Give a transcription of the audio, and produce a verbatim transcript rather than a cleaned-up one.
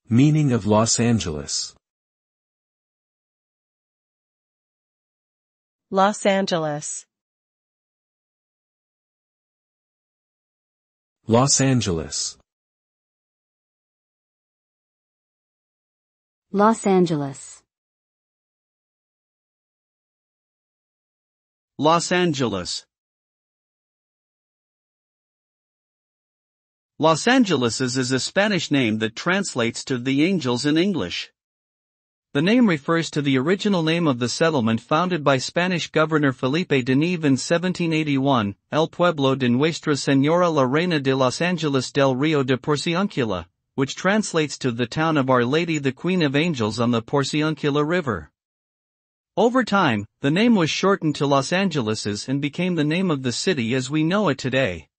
Meaning of Los Angeles. Los Angeles. Los Angeles. Los Angeles. Los Angeles. Los Angeleses is a Spanish name that translates to the angels in English. The name refers to the original name of the settlement founded by Spanish Governor Felipe de Neve in seventeen eighty-one, El Pueblo de Nuestra Señora la Reina de Los Angeles del Rio de Porciúncula, which translates to the town of Our Lady the Queen of Angels on the Porciúncula River. Over time, the name was shortened to Los Angeleses and became the name of the city as we know it today.